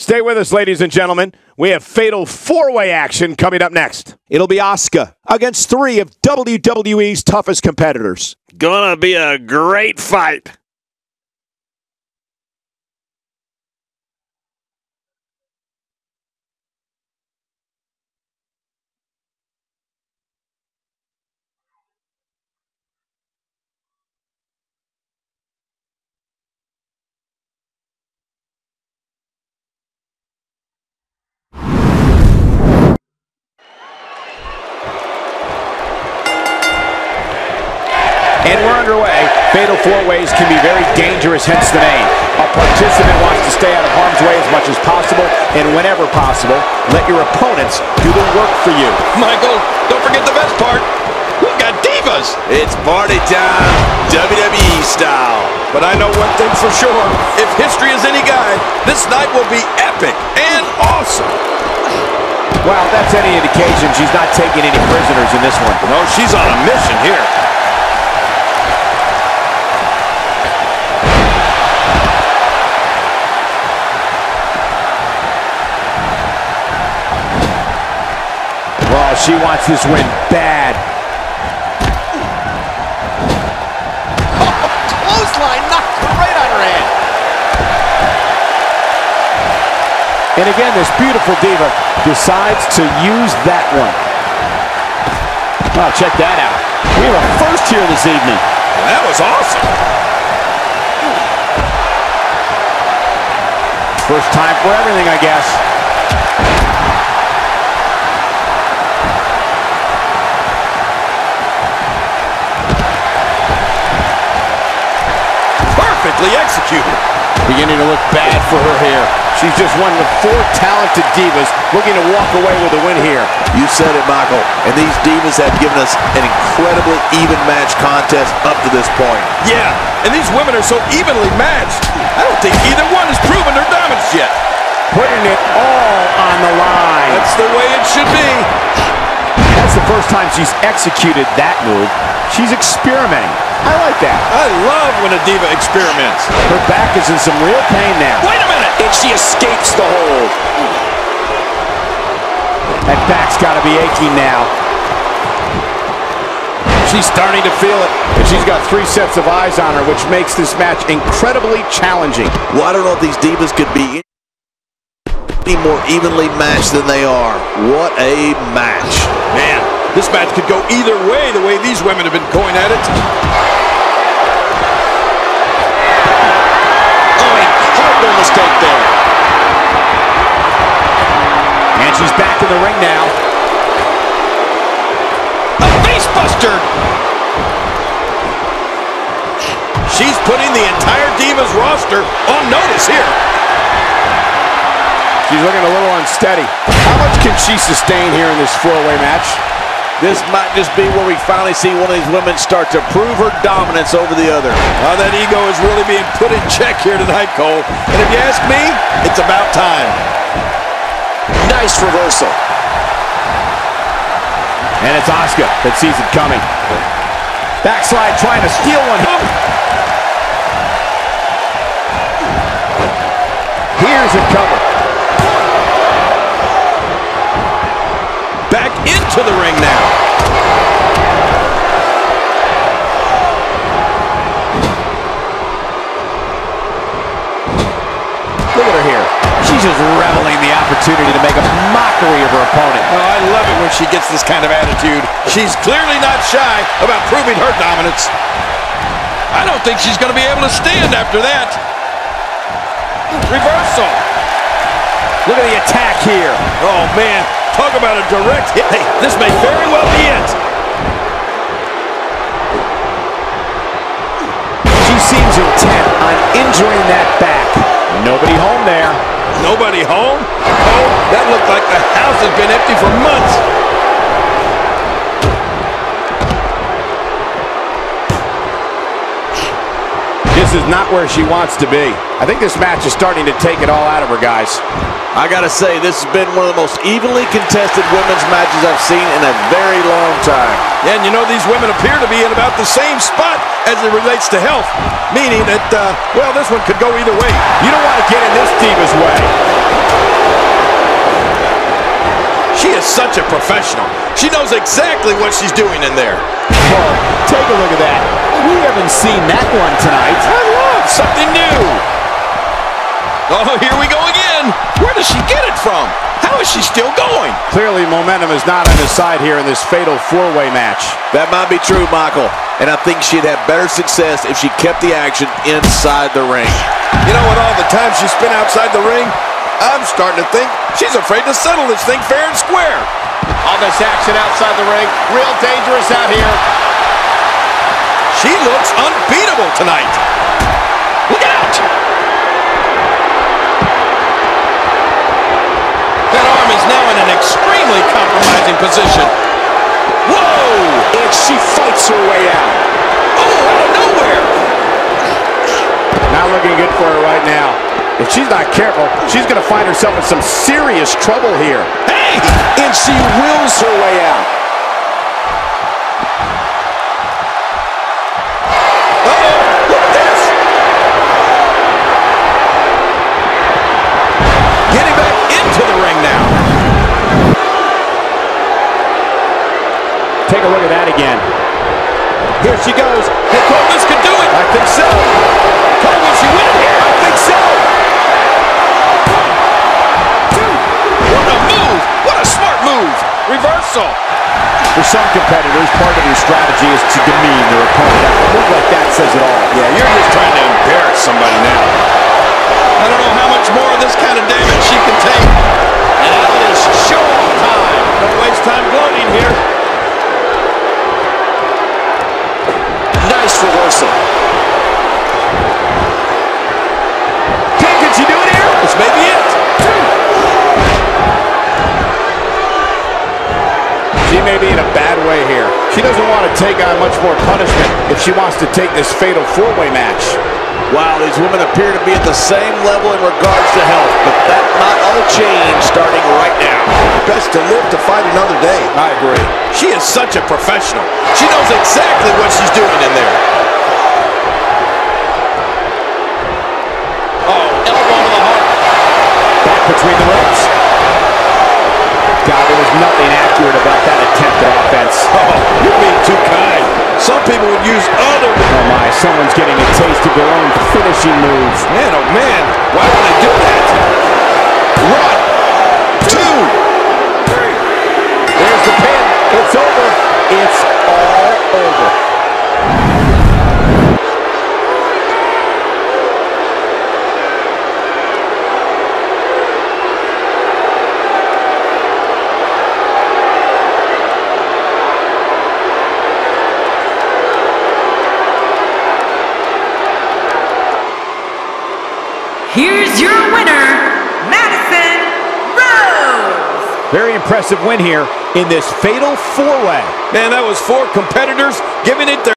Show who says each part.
Speaker 1: Stay with us, ladies and gentlemen. We have fatal four-way action coming up next. It'll be Asuka against three of WWE's toughest competitors.
Speaker 2: Gonna be a great fight.
Speaker 1: And we're underway. Fatal four-ways can be very dangerous, hence the name. A participant wants to stay out of harm's way as much as possible, and whenever possible, let your opponents do the work for you.
Speaker 3: Michael, don't forget the best part. We got divas.
Speaker 4: It's party time, WWE style.
Speaker 3: But I know one thing for sure. If history is any guide, this night will be epic and awesome.
Speaker 1: Well, if that's any indication, she's not taking any prisoners in this one.
Speaker 3: No, she's on a mission here.
Speaker 1: Well, she wants this win bad.
Speaker 4: Oh, clothesline knocked right on her head.
Speaker 1: And again, this beautiful diva decides to use that one. Oh, check that out. We have a first here this evening.
Speaker 3: That was awesome.
Speaker 1: First time for everything, I guess.
Speaker 3: Perfectly executed.
Speaker 1: Beginning to look bad for her here. She's just one of the four talented divas looking to walk away with a win here.
Speaker 4: You said it, Michael. And these divas have given us an incredibly even match contest up to this point.
Speaker 3: Yeah, and these women are so evenly matched. I don't think either one has proven their dominance yet.
Speaker 1: Putting it all on the line.
Speaker 3: That's the way it should be.
Speaker 1: That's the first time she's executed that move. She's experimenting. I like that.
Speaker 3: I love when a diva experiments.
Speaker 1: Her back is in some real pain now.
Speaker 3: Wait a minute!
Speaker 4: And she escapes the hold.
Speaker 1: That back's got to be aching now. She's starting to feel it. And she's got three sets of eyes on her, which makes this match incredibly challenging.
Speaker 4: Well, I don't know if these divas could be any more evenly matched than they are. What a match.
Speaker 3: Man, this match could go either way the way these women have been going at it.
Speaker 4: No mistake there.
Speaker 1: And she's back in the ring now.
Speaker 3: A face buster! She's putting the entire Divas roster on notice here.
Speaker 1: She's looking a little unsteady. How much can she sustain here in this four-way match?
Speaker 4: This might just be where we finally see one of these women start to prove her dominance over the other.
Speaker 3: That ego is really being put in check here tonight, Cole. And if you ask me, it's about time.
Speaker 4: Nice reversal.
Speaker 1: And it's Asuka that sees it coming. Backslide trying to steal one. Here's a cover.
Speaker 3: Back into the ring now.
Speaker 1: Look at her here. She's just reveling the opportunity to make a mockery of her opponent.
Speaker 3: Oh, I love it when she gets this kind of attitude. She's clearly not shy about proving her dominance. I don't think she's going to be able to stand after that. Reversal.
Speaker 1: Look at the attack here.
Speaker 3: Oh, man. Talk about a direct hit. Hey, this may very well be it.
Speaker 1: She seems intent on injuring that back. Nobody home there.
Speaker 3: Nobody home? Oh, that looked like the house has been empty for months.
Speaker 1: This is not where she wants to be. I think this match is starting to take it all out of her, guys.
Speaker 4: I gotta say, this has been one of the most evenly contested women's matches I've seen in a very long time.
Speaker 3: Yeah, and you know, these women appear to be in about the same spot as it relates to health, meaning that, well, this one could go either way.
Speaker 1: You don't want to get in this diva's way.
Speaker 3: She is such a professional. She knows exactly what she's doing in there.
Speaker 1: Well, take a look at that. We haven't seen that one tonight.
Speaker 3: I love something new. Oh, here we go again. Where does she get it from? How is she still going?
Speaker 1: Clearly, momentum is not on his side here in this fatal four-way match.
Speaker 4: That might be true, Michael, and I think she'd have better success if she kept the action inside the ring.
Speaker 3: You know, with all the time she spent outside the ring, I'm starting to think she's afraid to settle this thing fair and square.
Speaker 1: All this action outside the ring, real dangerous out here.
Speaker 3: She looks unbeatable tonight. Look out! That arm is now in an extremely compromising position. Whoa!
Speaker 1: And she fights her way out.
Speaker 3: Oh, out of nowhere!
Speaker 1: Not looking good for her right now. If she's not careful, she's going to find herself in some serious trouble here.
Speaker 3: Hey!
Speaker 1: And she wills her way out.
Speaker 3: Uh-oh! Look at this! Getting back into the ring now.
Speaker 1: Take a look at that again. Here she goes.
Speaker 3: Hey, Cole, this could do it!
Speaker 1: I think so.
Speaker 3: Cole, will she win it here?
Speaker 1: I think so.
Speaker 3: What a move! What a smart move! Reversal!
Speaker 1: For some competitors, part of your strategy is to demean their opponent. A move like that says it all.
Speaker 3: Yeah, you're just trying to embarrass somebody now. I don't know how much more of this kind of damage she can take. And now it is show-off time. Don't waste time gloating here.
Speaker 4: Nice reversal.
Speaker 1: Can she do it here?
Speaker 3: This may be it.
Speaker 1: She may be in a bad way here. She doesn't want to take on much more punishment if she wants to take this fatal four-way match.
Speaker 4: Wow, these women appear to be at the same level in regards to health, but that might all change starting right now.
Speaker 3: Best to live to fight another day.
Speaker 1: I agree.
Speaker 3: She is such a professional. She knows exactly what she's doing in there. Oh, elbow to the heart.
Speaker 1: Back between the ropes. God, there was nothing accurate about that attempt at offense.
Speaker 3: Oh, you're being too kind. Some people would use other...
Speaker 1: Oh my, someone's getting a taste of their own finishing moves.
Speaker 3: Man, oh man, why would they do that? 1, 2, 3.
Speaker 1: There's the pin. It's over. It's all over.
Speaker 5: Here's your winner, Madison Rose.
Speaker 1: Very impressive win here in this fatal four-way.
Speaker 3: Man, that was 4 competitors giving it their